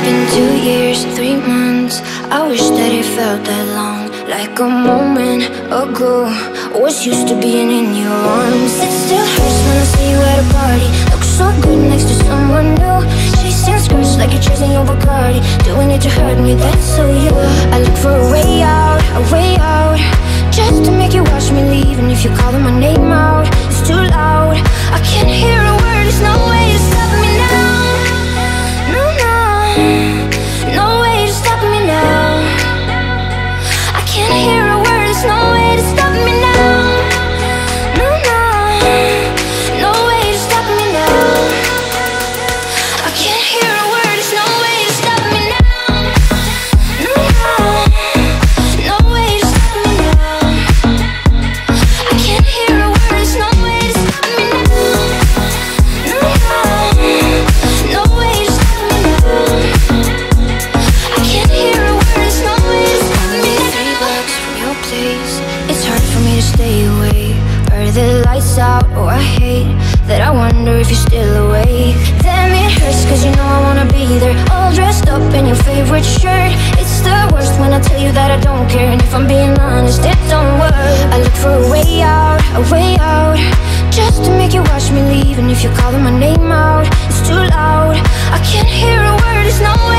been 2 years, 3 months. I wish that it felt that long, like a moment ago. Was used to being in your arms. It still hurts when I see you at a party. Look so good next to someone new. Chasing skirts like you're chasing your Bacardi. Doing it to hurt me, that's so you. I look for a way out, just to make you watch me leave. And if you're calling my name out, it's too loud. I can't hear a word, there's no way to stop me now. No, no, no way to stop me now. I can't hear a word, there's no way to stop me now. No, no, no way to stop me now. I can't hear a word, there's no way to stop me now. No, no, no way to stop me now. I can't hear a word, there's no way to stop me now. No, no, no way to stop me now. I can't hear a word, there's no way to stop me now. 3 blocks from your place, it's hard for me to stay away. Are the lights out? Oh, I hate that. I wonder if you're still awake. Damn, it hurts cause you know I wanna be there, all dressed up in your favorite shirt. It's the worst when I tell you that I don't care. And if I'm being honest, it don't work. I look for a way out, just to make you watch me leave. And if you're calling my name out, it's too loud. I can't hear a word, there's no